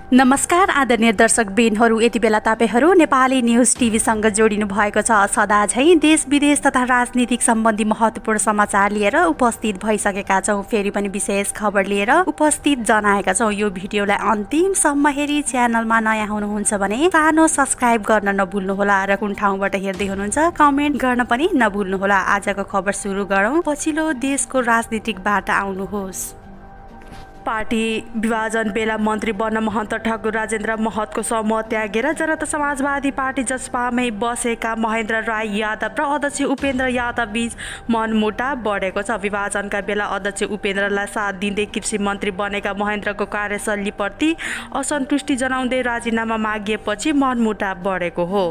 नमस्कार आदरणीय दर्शकवृन्दहरू, यति बेला तपाईहरू नेपाली न्युज टिभीसँग जोडिनु भएको छ। सदा झैं देश विदेश तथा राजनीतिक सम्बन्धी महत्त्वपूर्ण समाचार लिएर उपस्थित भइसकेका छौं। फेरि पनि विशेष खबर लिएर उपस्थित जनाएका छौं। यो भिडियोलाई अन्तिमसम्म हेरी च्यानलमा नयाँ हुनुहुन्छ भने सानो सब्स्क्राइब गर्न नभुल्नुहोला र कुन ठाउँबाट हेर्दै हुनुहुन्छ कमेन्ट गर्न पनि नभुल्नुहोला। आजको खबर सुरु गरौं। पछिल्लो देशको राजनीतिकबाट आउनुहोस्। पार्टी विभाजन बेला मन्त्री बन्न महन्त ठाकुर राजेन्द्र महतको समूह त्यागेर जनता समाजवादी पार्टी जसपामै बसेका महेन्द्र राई यादव र अध्यक्ष उपेन्द्र यादव बीच मनमुटाव बढेको छ। विभाजनका बेला अध्यक्ष उपेन्द्रलाई साथ दिँदै कृषि मन्त्री बनेका महेन्द्रको कार्यशैलीप्रति असन्तुष्टि जनाउँदै राजीनामा मागिएपछि मनमुटाव बढेको हो।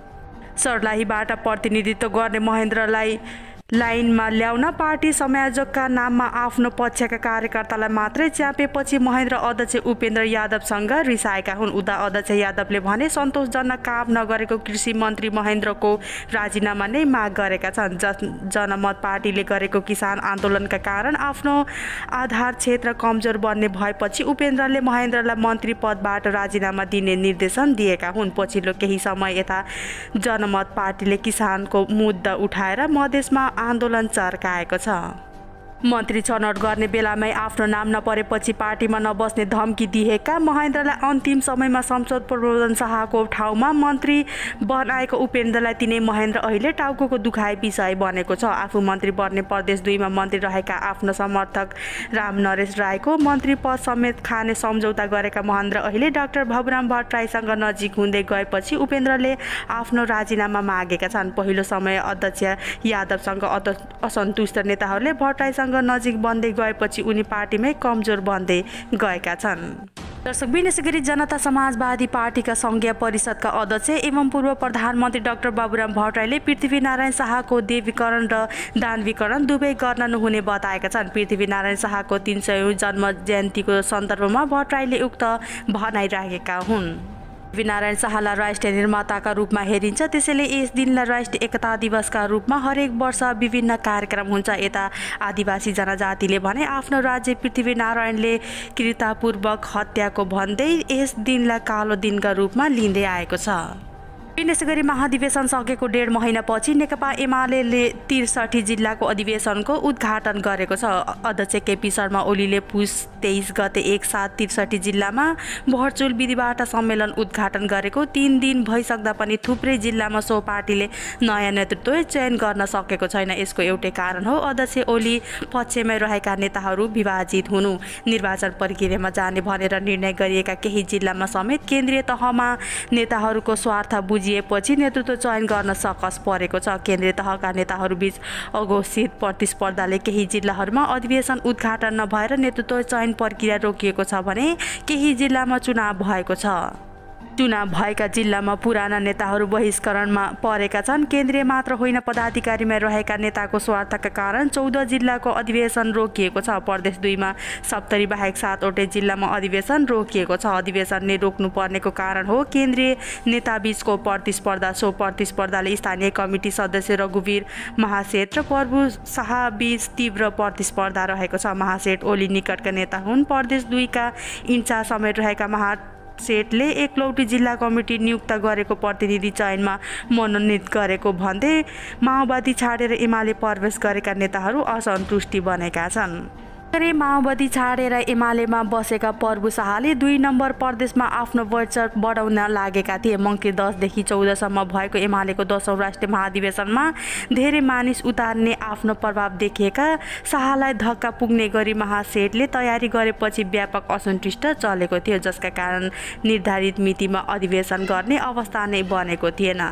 सर्लाहीबाट प्रतिनिधित्व गर्ने महेन्द्रलाई लाइनमा ल्याउन पार्टी संयोजकका नाममा आफ्नो पक्षका कार्यकर्तालाई मात्रै च्यापेपछि महेन्द्र अध्यक्ष उपेन्द्र यादवसँग रिसाएका हुन्। उता अध्यक्ष यादवले भने सन्तोषजनक काम नगरेको कृषि मन्त्री महेन्द्रको राजीनामा नै माग गरेका छन्। जनमत पार्टीले गरेको किसान आन्दोलनका कारण आफ्नो आधार क्षेत्र कमजोर बन्ने भएपछि उपेन्द्रले महेन्द्रलाई मन्त्री पदबाट राजीनामा दिने निर्देशन दिएका हुन्। पछिल्लो केही समय यता जनमत पार्टीले किसानको मुद्दा उठाएर मधेसमा आन्दोलन चर्काएको छ। मन्त्री छनौट गर्ने बेलामै आफ्नो नाम नपरेपछि पार्टीमा नबस्ने धम्की दिएका महेन्द्रलाई अन्तिम समयमा संसद प्रबोधन शाहको ठाउँमा मन्त्री बनाएको उपेन्द्रलाई तिनै महेन्द्र अहिले टाउको दुखाइ विषय बनेको छ। आफू मन्त्री बन्ने प्रदेश 2 मा मन्त्री रहेका आफ्नो समर्थक राम नरेश राईको मन्त्री पद समेत खाने सम्झौता गरेका महेन्द्र अहिले डाक्टर भवराम भट्टराईसँग नजिक हुँदै गएपछि उपेन्द्रले आफ्नो राजीनामा मागेका छन्। पहिलो समय अध्यक्ष यादवसँग असन्तुष्ट नेताहरूले भट्टराईसँग नजिक बन्दै गएपछि उनी पार्टीमै कमजोर बन्दै गएका छन्। दर्शक विशेष गरी जनता समाजवादी पार्टीका संघीय परिषदका अध्यक्ष एवं पूर्व प्रधानमन्त्री डाक्टर बाबुराम भट्टराईले पृथ्वीनारायण शाहको देवीकरण र दानवीकरण दुवै गर्न नहुने बताएका छन्। पृथ्वीनारायण शाहको 300औं जन्म जयन्तीको सन्दर्भमा भट्टराईले उक्त भनाइ राखेका हुन्। पृथ्वीनारायण शाहलाई राष्ट्रिय निर्माताका रूपमा हेरिन्छ, त्यसैले यस दिनलाई राष्ट्रिय एकता दिवसका रूपमा हरेक वर्ष विभिन्न कार्यक्रम हुन्छ। यता आदिवासी जनजातिले भने आफ्नो राज्य पृथ्वीनारायणले क्रूरतापूर्वक हत्याको भन्दै यस दिनलाई कालो दिनका रूपमा लिँदै आएको छ। विशेष गरी महाधिवेशन सकेको 1.5 महिनापछि नेकपा एमाले 63 जिल्लाको अधिवेशनको उद्घाटन गरेको छ। अध्यक्ष केपी शर्मा ओलीले पुस 23 गते एकसाथ 63 जिल्लामा भर्चुअल विधिबाट सम्मेलन उद्घाटन गरेको 3 दिन भइसक्दा पनि थुप्रै जिल्लामा सो पार्टीले नयाँ नेतृत्व चयन गर्न सकेको छैन। यसको एउटै कारण हो अध्यक्ष ओली पक्षमै रहेका नेताहरू विभाजित हुनु। निर्वाचन प्रक्रियामा जाने भनेर निर्णय गरिएका केही जिल्लामा समेत केन्द्रीय तहमा नेताहरूको स्वार्थ पछि नेतृत्व चयन गर्न सकस परेको छ। केन्द्रीय तहका नेताहरूबीच अघोषित प्रतिस्पर्धाले केही जिल्लाहरूमा अधिवेशन उद्घाटन नभएर नेतृत्व चयन प्रक्रिया रोकिएको छ भने केही जिल्लामा चुनाव भएको छ। चुनाव भएका जिल्लामा पुराना नेताहरू बहिष्करणमा परेका छन्। केन्द्रीय मात्र होइन पदाधिकारीमा रहेका नेताको स्वार्थका कारण 14 जिल्लाको अधिवेशन रोकिएको छ। प्रदेश 2 मा 70 बाहेक 7वटै जिल्लामा अधिवेशन रोकिएको छ। अधिवेशन नै रोक्नु पर्नेको कारण हो केन्द्रीय नेताबीचको प्रतिस्पर्धा। सो प्रतिस्पर्धाले स्थानीय कमिटी सदस्य रघुवीर महासेठ र प्रभु शाहबीच तीव्र प्रतिस्पर्धा रहेको छ। महासेठ ओली निकटका नेता हुन्। प्रदेश 2 का इन्चार्ज समेत रहेका सेठले एकलौटी जिल्ला कमिटी नियुक्त गरेको प्रतिनिधि चयनमा मनोनित गरेको भन्दै माओवादी छाडेर एमाले प्रवेश गरेका नेताहरू असन्तुष्टि बनेका छन्। माओवादी छाडेर एमालेमा बसेका प्रभु शाहले 2 नम्बर प्रदेशमा आफ्नो वर्चस्व बढाउन लागेका थिए। मङ्सिर 10 देखि 14 सम्म भएको एमालेको 10औं राष्ट्रिय महाधिवेशनमा धेरै मानिस उतार्ने आफ्नो प्रभाव देखिएका शाहलाई धक्का पुग्ने गरी महासेठले तयारी गरेपछि व्यापक असन्तुष्ट चलेको थियो, जसका कारण निर्धारित मितिमा अधिवेशन गर्ने अवस्था नै बनेको थिएन।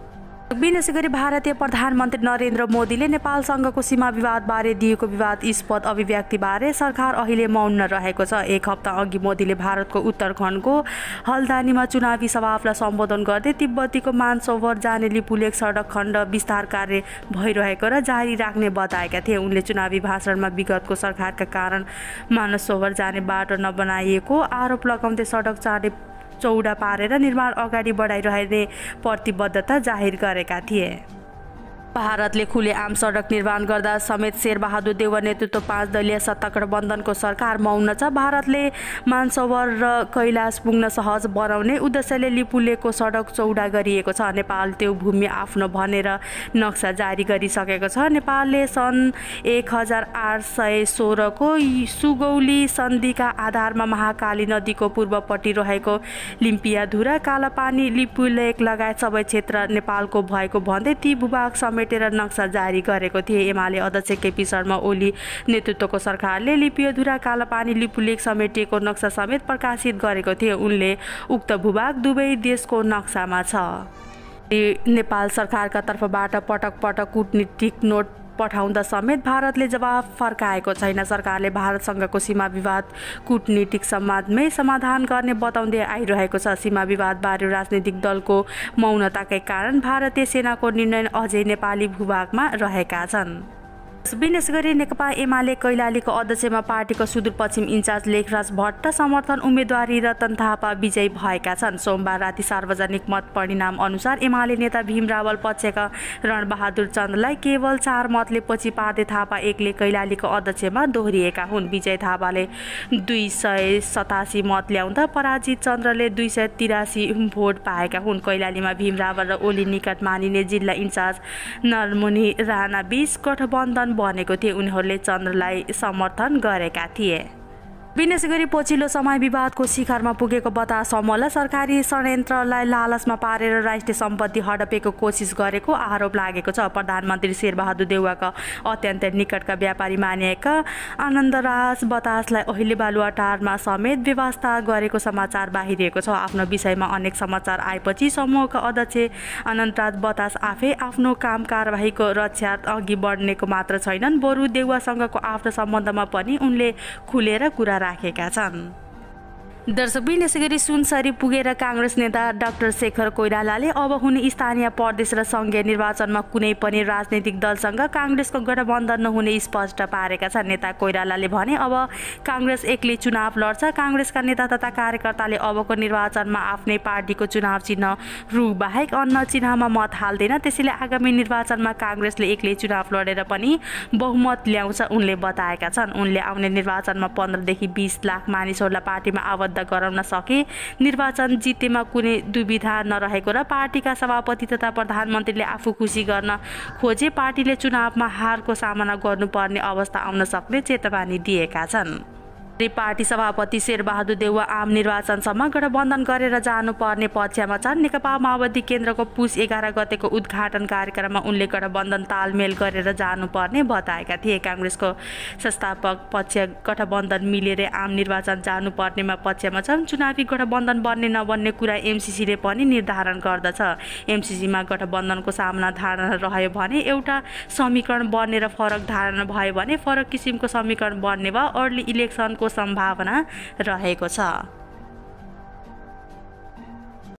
विशेष गरी भारतीय प्रधानमन्त्री नरेन्द्र मोदीले नेपालसँगको सीमा विवादबारे दिएको विवादास्पद अभिव्यक्तिबारे सरकार अहिले मौन रहेको छ। एक हप्ता अघि मोदीले भारतको उत्तराखण्डको हल्द्वानीमा चुनावी सभालाई सम्बोधन गर्दै तिब्बतीको मानसरोवर जाने लिपुलेख सडक खण्ड विस्तार कार्य भइरहेको र जारी राख्ने बताएका थिए। उनले चुनावी भाषणमा विगतको सरकारका कारण मानसरोवर जाने बाटो नबनाइएको आरोप लगाउँदै सडक चाँडै चौडा पारेर निर्माण अगाडि बढाइरहने प्रतिबद्धता जाहेर गरेका थिए। भारतले खुलेआम सडक निर्माण गर्दा समेत शेरबहादुर देउवा नेतृत्व 5 दलीय सत्ता गठबन्धनको सरकार मौन छ। भारतले मानसरोवर र कैलाश पुग्न सहज बनाउने उद्देश्यले लिपुलेकको सडक चौडा गरिएको छ। नेपाल त्यो भूमि आफ्नो भनेर नक्सा जारी गरिसकेको छ। नेपालले सन् 1816 को सुगौली सन्धिका आधारमा महाकाली नदीको पूर्वपट्टि रहेको लिम्पियाधुरा, कालापानी, लिपुलेक लगायत सबै क्षेत्र नेपालको भएको भन्दै ती भूभाग समेटेर नक्सा जारी गरेको थिए। एमाले अध्यक्ष केपी शर्मा ओली नेतृत्वको सरकारले लिपियाधुरा, कालापानी, लिपुलेक समेटिएको नक्सा समेत प्रकाशित गरेको थिए। उनले उक्त भूभाग दुवै देशको नक्सामा छ। नेपाल सरकारका तर्फबाट पटक पटक कूटनीतिक नोट पठाउँदा समेत भारतले जवाफ फर्काएको छैन। सरकारले भारतसँगको सीमा विवाद कूटनीतिक संवादमै समाधान गर्ने बताउँदै आइरहेको छ। सीमा विवादबारे राजनीतिक दलको मौनताकै कारण भारतीय सेनाको निर्णय अझै नेपाली भूभागमा रहेका छन्। विशेष गरी नेकपा एमाले कैलालीको अध्यक्षमा पार्टीको सुदूरपश्चिम इन्चार्ज लेखराज भट्ट समर्थन उम्मेदवारी रतन थापा विजयी भएका छन्। सोमबार राति सार्वजनिक मत परिणाम अनुसार एमाले नेता भीम रावल पक्षका रणबहादुर चन्द्रलाई केवल 4 मतले पछि पार्दै थापा एक्लै कैलालीको अध्यक्षमा दोहोरिएका हुन्। विजय थापाले 287 मत ल्याउँदा पराजित चन्द्रले 283 भोट पाएका हुन्। कैलालीमा भीम रावल र ओली निकट मानिने जिल्ला इन्चार्ज नरमुनि राणा बीच गठबन्धन बनेको थिए। उनीहरूले चन्द्रलाई समर्थन गरेका थिए। विशेष गरी पछिल्लो समय विवादको शिखरमा पुगेको बतास समूहलाई सरकारी षड्यन्त्रलाई लालचमा पारेर राष्ट्रिय सम्पत्ति हडपेको कोसिस गरेको आरोप लागेको छ। प्रधानमन्त्री शेरबहादुर देउवाका अत्यन्त निकटका व्यापारी मानिएका आनन्दराज बतासलाई अहिले बालुवाटारमा समेत व्यवस्था गरेको समाचार बाहिरिएको छ। आफ्नो विषयमा अनेक समाचार आएपछि समूहका अध्यक्ष आनन्दराज बतास आफै आफ्नो काम कारबाहीको रक्षार्थ अघि बढ्नेको मात्र छैनन्, बरु देउवासँगको आफ्नो सम्बन्धमा पनि उनले खुलेर कुरा राखेका छन्। दर्शकबिन यसै गरी सुनसरी पुगेर काङ्ग्रेस नेता डाक्टर शेखर कोइरालाले अब हुने स्थानीय प्रदेश र सङ्घीय निर्वाचनमा कुनै पनि राजनीतिक दलसँग काङ्ग्रेसको गठबन्धन नहुने स्पष्ट पारेका छन्। नेता कोइरालाले भने अब काङ्ग्रेस एक्लै चुनाव लड्छ। काङ्ग्रेसका नेता तथा कार्यकर्ताले अबको निर्वाचनमा आफ्नै पार्टीको चुनाव चिन्ह रु बाहेक अन्य चिन्हमा मत हाल्दैन। त्यसैले आगामी निर्वाचनमा काङ्ग्रेसले एक्लै चुनाव लडेर पनि बहुमत ल्याउँछ उनले बताएका छन्। उनले आउने निर्वाचनमा 15 देखि 20 लाख मानिसहरूलाई पार्टीमा आबद्ध गराउन सके निर्वाचन जितेमा कुनै दुविधा नरहेको र पार्टीका सभापति तथा प्रधानमन्त्रीले आफू खुसी गर्न खोजे पार्टीले चुनावमा हारको सामना गर्नुपर्ने अवस्था आउन सक्ने चेतावनी दिएका छन्। पार्टी सभापति शेरबहादुर देउवा आम निर्वाचनसम्म गठबन्धन गरेर जानुपर्ने पक्षमा छन्। नेकपा माओवादी केन्द्रको पुस 11 गतेको उद्घाटन कार्यक्रममा उनले गठबन्धन तालमेल गरेर जानुपर्ने बताएका थिए। काङ्ग्रेसको संस्थापक पक्ष गठबन्धन मिलेर आम निर्वाचन जानुपर्नेमा पक्षमा छन्। चुनावी गठबन्धन बन्ने नबन्ने कुरा एमसिसीले पनि निर्धारण गर्दछ। एमसिसीमा गठबन्धनको सामना धारणा रह्यो भने एउटा समीकरण बन्ने र फरक धारणा भयो भने फरक किसिमको समीकरण बन्ने वा अर्ली इलेक्सनको सम्भावना रहेको छ।